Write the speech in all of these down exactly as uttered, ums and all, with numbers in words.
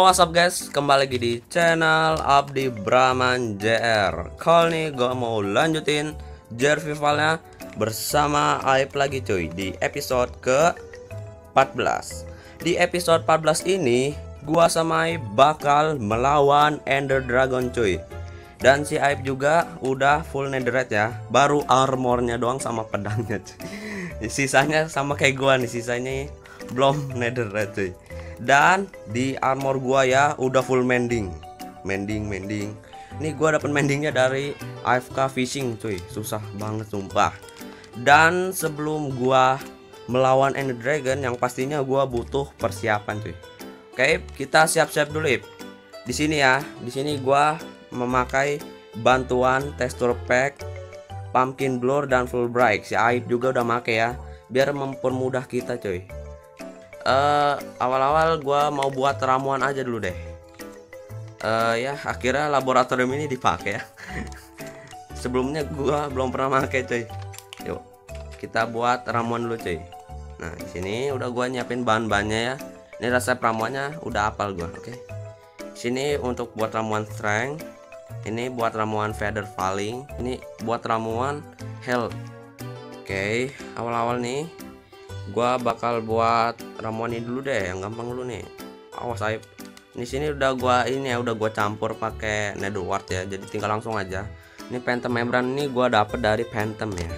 what's up guys, kembali lagi di channel Abdi Brahman J R. Kali ini gue mau lanjutin J R Vivalnya bersama Aib lagi cuy, di episode ke empat belas. Di episode empat belas ini gua sama Aib bakal melawan Ender Dragon cuy. Dan si Aib juga udah full netherite ya, baru armornya doang sama pedangnya cuy. Sisanya sama kayak gua nih, sisanya belum netherite cuy. Dan di armor gua ya udah full mending. Mending mending. Nih gua dapet mendingnya dari A F K fishing cuy. Susah banget sumpah. Dan sebelum gua melawan Ender Dragon yang pastinya gua butuh persiapan cuy. Oke, kita siap-siap dulu, Ip. Di sini ya. Di sini gua memakai bantuan texture pack, pumpkin blur dan full bright. Si Aib juga udah make ya, biar mempermudah kita cuy. Uh, awal-awal gua mau buat ramuan aja dulu deh. Uh, ya akhirnya laboratorium ini dipakai ya. Sebelumnya gua belum pernah pakai cuy. Yuk kita buat ramuan dulu cuy. Nah di sini udah gua nyiapin bahan-bahannya ya. Ini resep ramuannya udah hafal gua. Oke. Okay. Sini untuk buat ramuan strength. Ini buat ramuan feather falling. Ini buat ramuan health. Oke. Okay. Awal-awal nih gua bakal buat ramuan ini dulu deh, yang gampang dulu nih. Awas Aib. Di sini udah gua ini ya, udah gua campur pakai nether wart ya. Jadi tinggal langsung aja. Ini phantom membran ini gua dapet dari phantom ya.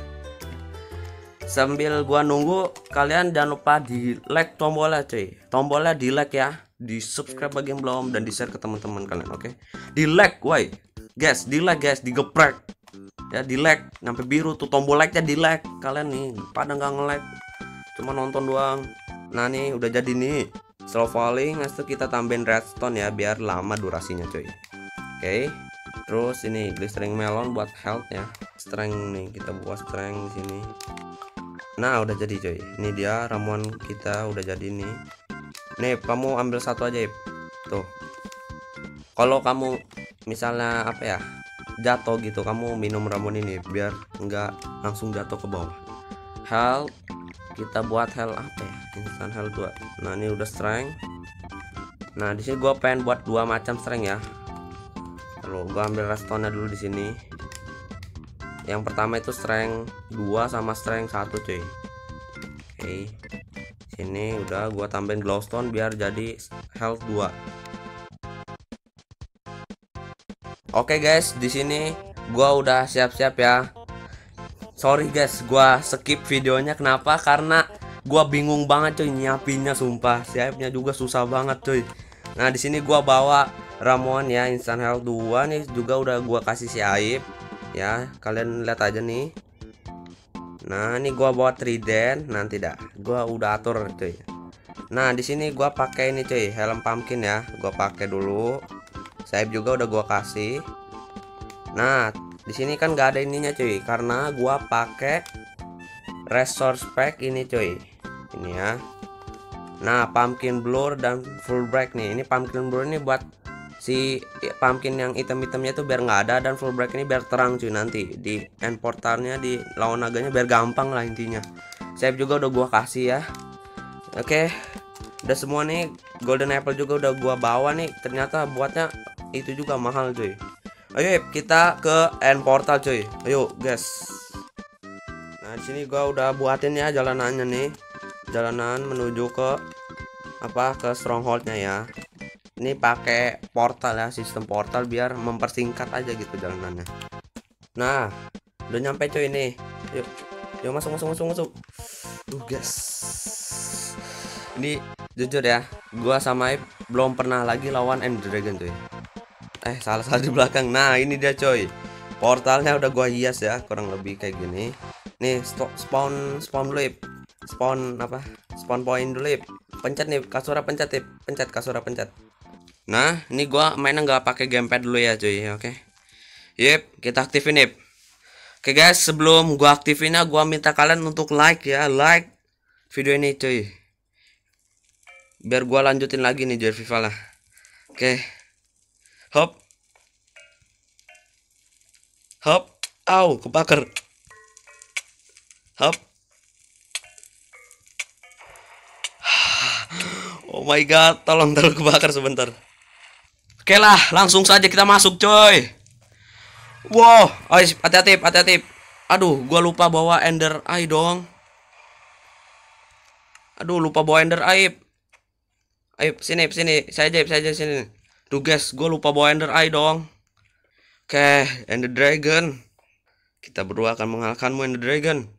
Sambil gua nunggu, kalian jangan lupa di like tombolnya cuy. Tombolnya di like ya. Di subscribe bagi yang belum dan di share ke teman-teman kalian, oke? Okay? Di like, woi. Guys, di like guys, digeprek. Ya di like sampai biru tuh tombol like-nya di like. Kalian nih pada nggak nge-like, cuma nonton doang. Nah nih udah jadi nih slow falling. Habis itu kita tambahin redstone ya biar lama durasinya cuy. Oke okay. Terus ini glistering melon buat health ya. Strength nih kita buat strength di sini. Nah udah jadi cuy. Ini dia ramuan kita udah jadi nih. Nih kamu ambil satu aja ya. Tuh. Kalau kamu misalnya apa ya jatuh gitu, kamu minum ramuan ini biar nggak langsung jatuh ke bawah. Health kita buat health apa ya, instant health dua. Nah ini udah strength. Nah di sini gue pengen buat dua macam strength ya. Lalu gue ambil redstone nya dulu di sini. Yang pertama itu strength dua sama strength satu cuy. Oke okay. Sini udah gue tambahin glowstone biar jadi health dua. Oke okay guys, di sini gue udah siap-siap ya. Sorry guys, gua skip videonya. Kenapa? Karena gua bingung banget cuy nyiapinnya sumpah. Siapnya juga susah banget cuy. Nah, di sini gua bawa ramuan ya instant health dua nih juga udah gua kasih si Aib. Ya, kalian lihat aja nih. Nah, ini gua bawa trident, nanti dah. Gua udah atur cuy. Nah, di sini gua pakai ini cuy, helm pumpkin ya. Gua pakai dulu. Si Aib juga udah gua kasih. Nah, di sini kan gak ada ininya cuy, karena gua pakai resource pack ini cuy. Ini ya. Nah, pumpkin blur dan full bright nih. Ini pumpkin blur ini buat si pumpkin yang item-itemnya itu biar nggak ada, dan full bright ini biar terang cuy nanti di end portalnya, di lawan naganya biar gampang lah intinya. Save juga udah gua kasih ya. Oke. Udah semua nih, golden apple juga udah gua bawa nih. Ternyata buatnya itu juga mahal cuy. Ayo kita ke end portal cuy. Ayo guys. Nah di sini gua udah buatin ya jalanannya nih. Jalanan menuju ke apa ke strongholdnya ya. Ini pakai portal ya, sistem portal biar mempersingkat aja gitu jalanannya. Nah udah nyampe cuy nih. Yuk, yuk masuk masuk masuk masuk. Uh guys. Ini jujur ya, gua sama Aib belum pernah lagi lawan Ender Dragon cuy. Eh salah salah di belakang. Nah ini dia coy, portalnya udah gua hias ya kurang lebih kayak gini. Nih stop, spawn spawn dulu Ip. Spawn apa spawn point dulu Ip. Pencet nih kasura, pencet Ip. Pencet kasura, pencet. Nah ini gua mainnya nggak pakai gamepad dulu ya cuy. Oke okay. Yep kita aktifin Ip. Oke okay, guys, sebelum gua aktifinnya gua minta kalian untuk like ya, like video ini cuy, biar gua lanjutin lagi nih J R Vival lah. Oke okay. Hop, hop, au, kebakar. Hop. Oh my god, tolong tolong kebakar sebentar. Oke lah, langsung saja kita masuk coy. Wow, oh, hati-hati, hati-hati. Aduh, gua lupa bawa Ender Eye dong. Aduh, lupa bawa Ender Eye. Ayo sini, sini, saya aja, saya aja sini. Tuh guys, gua lupa bawa Ender Eye dong. Oke, Ender Dragon. Kita berdua akan mengalahkanmu, Ender Dragon.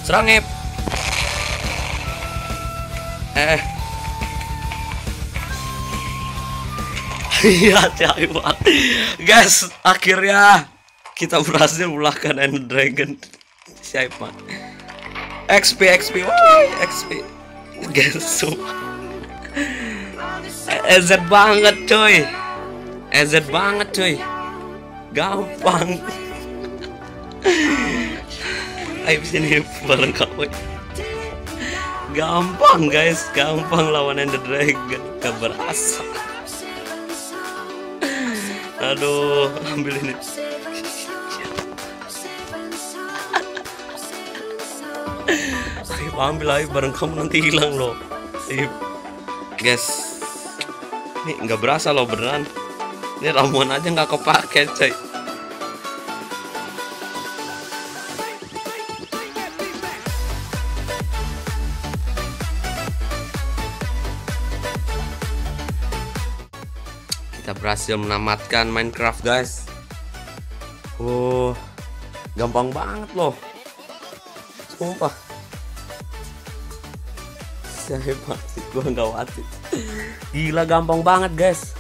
Serang Ip. Eh. Iya, cewek. Guys, akhirnya kita berhasil mengalahkan Ender Dragon. Siapa? X P X P. Woi, X P. Guys, E Z banget coy. E Z banget coy. Gampang. Ayo sini bareng kamu. Gampang guys, gampang lawan Ender Dragon. Gak berasa. Aduh, ambil ini. Ayo ambil ayo bareng kamu, nanti hilang loh. Ayo. Guys, ini nggak berasa loh beneran. Ini ramuan aja nggak kepake coy. Kita berhasil menamatkan Minecraft guys. Oh, gampang banget loh. Sumpah. Saya pasti gua nggak wasit. Gila gampang banget guys.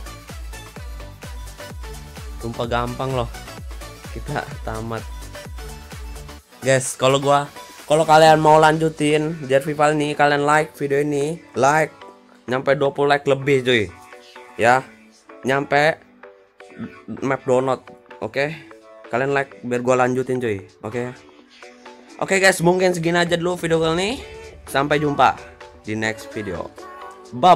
Sumpah gampang loh. Kita tamat. Guys, kalau gua kalau kalian mau lanjutin Jervival ini, kalian like video ini, like nyampe dua puluh like lebih cuy. Ya. Nyampe map download, oke? Okay? Kalian like biar gua lanjutin cuy, oke? Okay? Oke okay guys, mungkin segini aja dulu video kali ini. Sampai jumpa di next video. Bye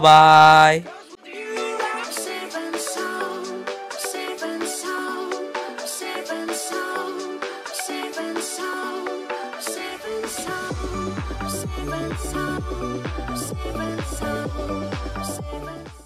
bye.